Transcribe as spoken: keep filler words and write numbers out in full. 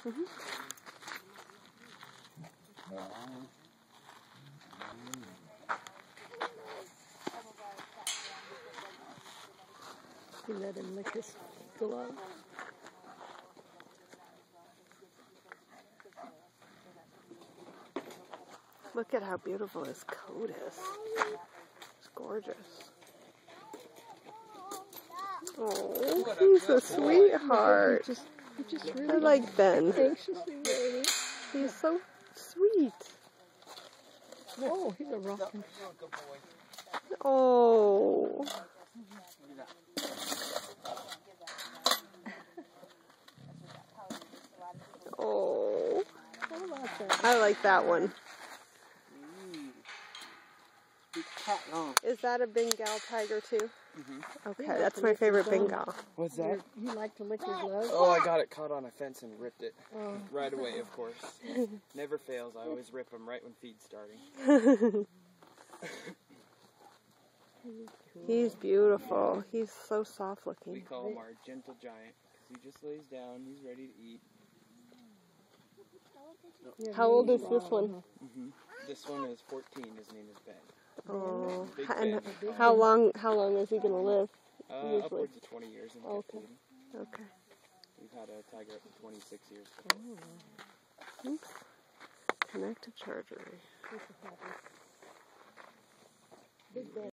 Mm-hmm. He let him lick his glove. Look at how beautiful his coat is. It's gorgeous. Oh, he's a sweetheart. He just, he just really I like Ben. anxiously waiting. He's so sweet. Oh, he's a rockin'. Oh. Oh. How about that? I like that one. Oh. Is that a Bengal tiger too? Mm-hmm. Okay, that's my favorite Bengal. What's that? You like to lick his glove? Oh, I got it caught on a fence and ripped it. Oh. Right away, of course. Never fails. I always rip them right when feed's starting. He's beautiful. He's so soft looking. We call him our gentle giant because he just lays down. He's ready to eat. Yeah, How old is wow. this one? Mm-hmm. This one is fourteen. His name is Ben. Oh, Big and Ben. how long? How long is he gonna live? Uh, usually? upwards of twenty years in Okay. captivity. Okay. We've had a tiger up to twenty-six years before. Oops. Connect to charger. Big Ben.